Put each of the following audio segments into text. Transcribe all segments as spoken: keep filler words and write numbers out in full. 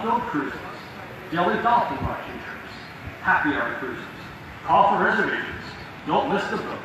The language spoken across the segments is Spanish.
fun-filled cruises, daily dolphin watching trips, happy hour cruises. Call for reservations. Don't miss the boat.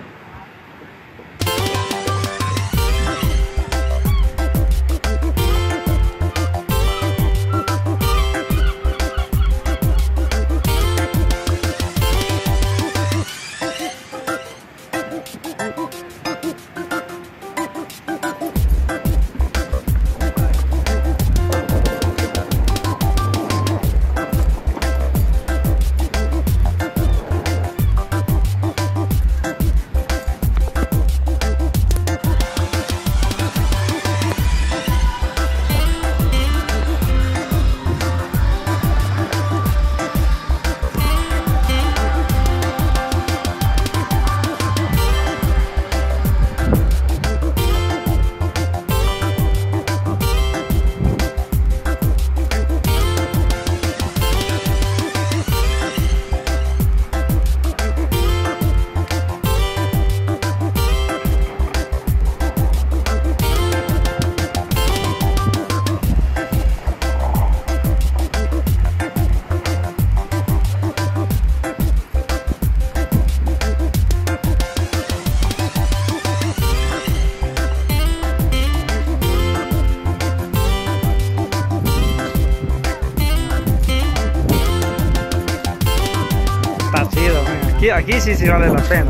Aquí, aquí sí sí vale la pena.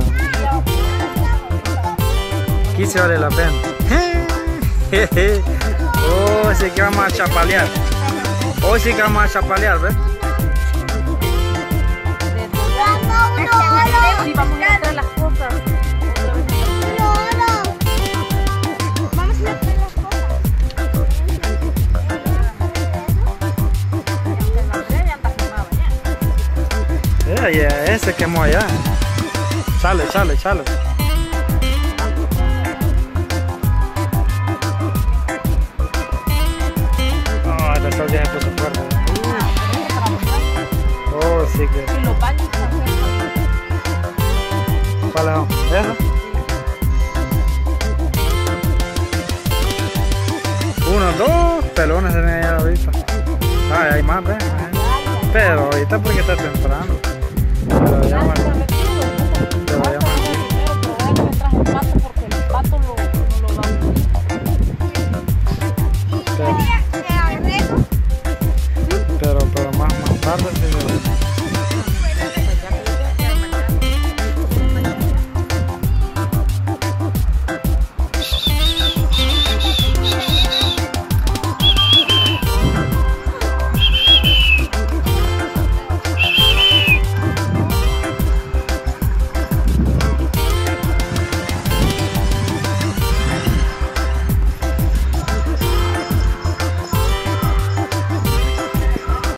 Aquí sí vale la pena. Oh, sí que vamos a chapalear. Hoy sí que vamos a chapalear, ¿ves? Sí, vamos a meter las cosas. Vamos a meter las cosas. Eh, yeah, ese quemó allá. Sale, sale, sale. Oh, el sol ya se puso fuerte. Oh, sí que. Y los baños también. ¿Cuál es? ¿Eso? Uno, dos pelones se ven allá ahorita. Ay, hay más, ¿ves? Pero ahorita porque está temprano. Pero ya, bueno. Pero ya, bueno.